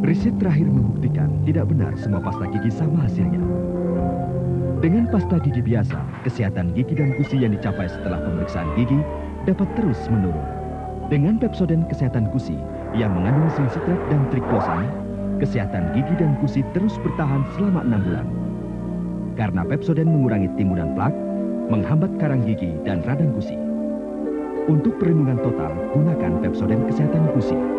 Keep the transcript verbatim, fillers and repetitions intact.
Riset terakhir membuktikan tidak benar semua pasta gigi sama hasilnya. Dengan pasta gigi biasa, kesehatan gigi dan gusi yang dicapai setelah pemeriksaan gigi dapat terus menurun. Dengan Pepsodent Kesehatan Gusi yang mengandung zinc citrat dan triclosan, kesehatan gigi dan gusi terus bertahan selama enam bulan. Karena Pepsodent mengurangi timbunan plak, menghambat karang gigi dan radang gusi. Untuk perlindungan total, gunakan Pepsodent Kesehatan Gusi.